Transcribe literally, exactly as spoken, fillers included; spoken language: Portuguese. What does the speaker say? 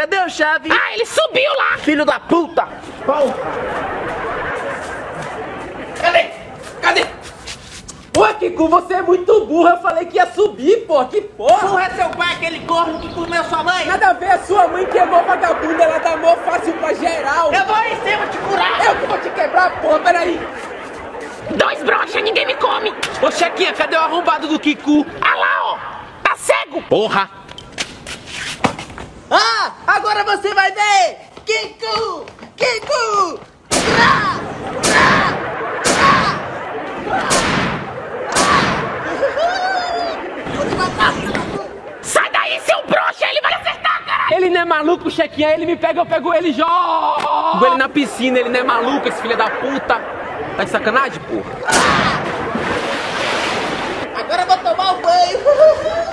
Cadê o Chave? Ah, ele subiu lá. Filho da puta! Cadê? Cadê? Pô, Kiku, você é muito burro. Eu falei que ia subir, pô. Que porra! Burro é seu pai, aquele corno que comeu sua mãe? Nada a ver, a sua mãe que é mó vagabunda, ela dá mó fácil pra geral. Eu vou em cima te curar. Eu que vou te quebrar, porra, peraí. Dois brocha, ninguém me come. Ô, Chequinha, cadê o arrombado do Kiku? Ah lá, ó. Tá cego. Porra! Ah, agora você vai ver! Kiku! Kiku! Tra! Tra! Sai daí, seu brocha, ele vai acertar, caralho. Ele não é maluco, Chequinha, ele me pega, eu pego ele e jogo ele na piscina, ele não é maluco, esse filho da puta. Tá de sacanagem, porra? Agora eu vou tomar o banho!